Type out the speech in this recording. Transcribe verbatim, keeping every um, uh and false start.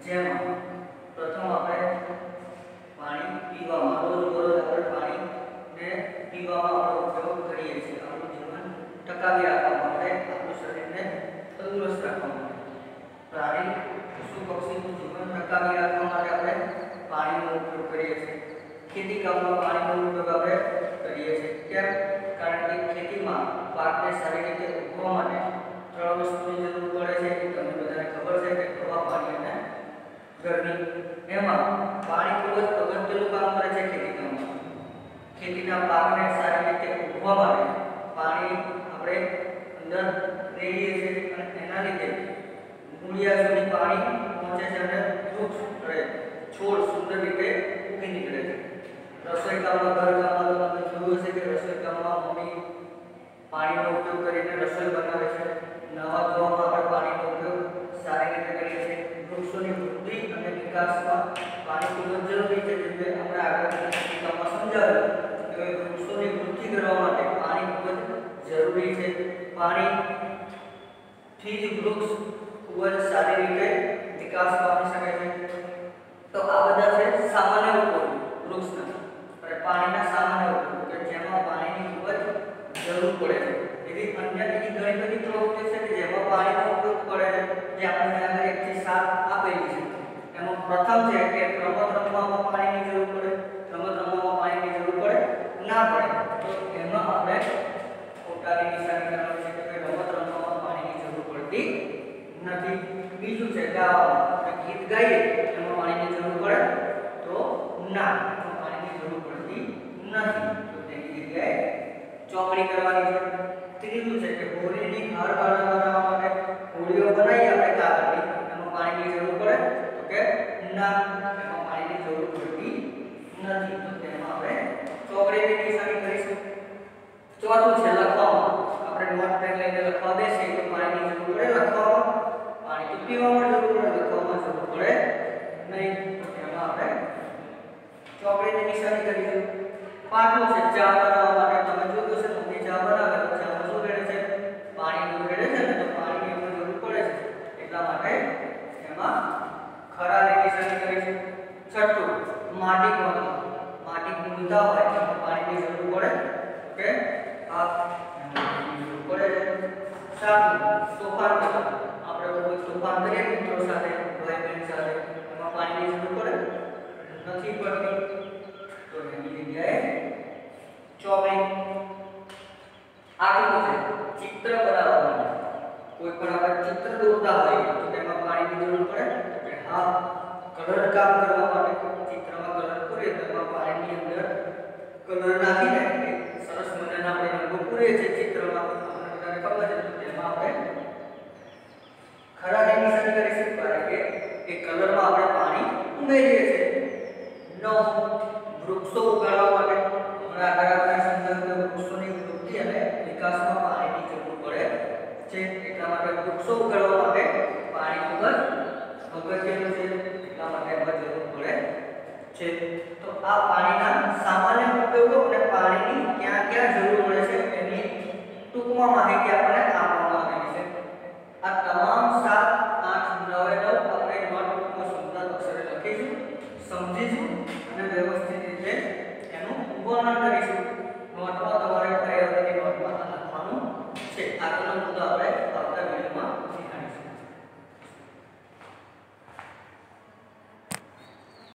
જેમાં પ્રથમ આપણે પાણી પીવામાં રોજ રોજ આપણે પાણીને પીવામાં આપણો ઉપયોગ કરીએ છીએ આપણું જીવન ટકાવી રાખવા માટે આપણું શરીરને તંદુરસ્ત રાખવા માટે પ્રાણી પશુ પક્ષીનું જીવન ટકાવી રાખવા માટે આપણે પાણીનો ઉપયોગ કરીએ છીએ ખેતી કામમાં પાણીનો ઉપયોગ આપણે કરીએ છીએ કેમ કારણ કે ખેતીમાં પાકને સારી રીતે ઉગવા માટે ત્રણ વસ્તુની જરૂર પડે છે એ તમને બધાને ખબર છે કે હવા પાણી અને ગરમી એમાં પાણી ખૂબ જ અગત્યનું કામ કરે છે ખેતી કામમાં ખેતીના પાકને સારી રીતે ઉગવા માટે પાણી આપણે અંદર રેડીએ છીએ અને એના લીધે મૂળિયા સુધી પાણી પહોંચે છે અને વૃક્ષ અને છોડ સુંદર રીતે ઉગી નીકળે છે રસોઈ કામમાં ઘર કામમાં તમે જોયું હશે કે રસોઈ કામમાં મમ્મી પાણીનો ઉપયોગ કરીને રસોઈ બનાવે છે નવા ધોવામાં આપણે પાણીનો ઉપયોગ સારી રીતે કરીએ છીએ વૃક્ષોની વૃદ્ધિ અને વિકાસમાં પાણી ખૂબ જ જરૂરી છે જેમ કે આપણે આગળના શિક્ષણમાં સમજાવ્યું કે વૃક્ષોની વૃદ્ધિ કરવા માટે પાણી ખૂબ જ જરૂરી છે પાણીથી જ વૃક્ષ ખૂબ જ સારી રીતે વિકાસ પામી શકે છે તો આ બધા છે સામાન્ય ઉપયોગ વૃક્ષના અને પાણીના સામાન્ય ઉપયોગ કે જેમાં પાણીની ખૂબ જ જરૂર પડે છે એવી અન્ય બીજી ઘણી બધી પ્રવૃત્તિઓ છે કે જેમાં પાણીનો ઉપયોગ પડે છે જે આપણે આગળ એક થી સાત આપેલી છે એમાં પ્રથમ છે કે રમત રમવામાં પાણીની જરૂર પડે રમત રમવામાં પાણીની જરૂર પડે ના પડે તો એમાં આપણે ખોટાની નિશાની કરવાની છે કે રમત રમવામાં પાણીની જરૂર પડતી નથી બીજું છે ગાવામાં આપણે ગીત ગાઈએ એમાં પાણીની જરૂર પડે તો ના પાણીની જરૂર પડતી નથી તો તેની જગ્યાએ ચોકડી કરવાની છે ત્રીજું છે કે હોળીની હાર બનાવવા માટે હોળીઓ બનાવી આપણે કાગળની એમાં પાણીની જરૂર પડે તો કે ના એમાં પાણીની જરૂર પડતી નથી તો તેમાં આપણે ચોકડીની નિશાની કરીશું ચોથું છે લખવામાં આપણે નોટ પેન લઈને લખવા બેસીએ તો પાણીની જરૂર પડે લખવામાં પાણી તો પીવામાં જરૂર પડે લખવામાં જરૂર પડે નહીં તો તેમાં આપણે ચોકડીની નિશાની કરીશું પાંચમું છે ચા બનાવવા માટે તમે જોયું હશે મમ્મી ચા બનાવે તો ચામાં શું રેડે છે પાણી દૂધ રેડે છે ને તો પાણીની એમાં જરૂર પડે છે એટલા માટે એમાં ખરાની નિશાની કરીશું છઠ્ઠું માટી ખોદવા માટી ખોદતા હોય તો પાણીની જરૂર પડે ઓકે આ પાણીની જરૂર પડે છે સાતમું તોફાન કરવા આપણે કોઈ તોફાન કરીએ મિત્રો સાથે ભાઈ બહેન સાથે એમાં પાણીની જરૂર પડે નથી પડતી તો એની જગ્યાએ ચોકડી આટલું છે ચિત્ર બનાવવા માટે કોઈ પણ આપણે ચિત્ર દોરતા હોઈએ તો તેમાં પાણીની જરૂર પડે કે હા કલર કામ કરવા માટે ચિત્રમાં કલર પૂરીએ તો એમાં પાણીની અંદર કલર નાખીને સરસ મજાના આપણે રંગો પૂરીએ છીએ ચિત્રમાં આપણને બધાને ખબર છે તો તેમાં આપણે ખરાની નિશાની કરીશું કારણ કે એ કલરમાં આપણે પાણી ઉમેરીએ છીએ નવ વૃક્ષો ઉગાડવા માટે હમણાં આગળ આપણે સમજાવ્યું કે વૃક્ષોની વૃદ્ધિ અને વિકાસમાં પાણીની જરૂર પડે છે એટલા માટે વૃક્ષો ઉગાડવા માટે પાણી ખૂબ જ અગત્યનું છે એટલા માટે એમાં જરૂર પડે છે તો આ પાણીના સામાન્ય ઉપયોગો અને પાણીની ક્યાં ક્યાં જરૂર પડે છે એની ટૂંકમાં માહિતી આપણને આપવામાં આવેલી છે આ તમામ સાત આઠ નવ નવ આપણે નોટબુકમાં સુંદર અક્ષરે લખીશું સમજીશું અને વ્યવસ્થિત રીતે એનું વર્ણન કરીશું નોટમાં તમારે કઈ વખતે નોટમાં લખવાનું છે આગળનો મુદ્દો આપણે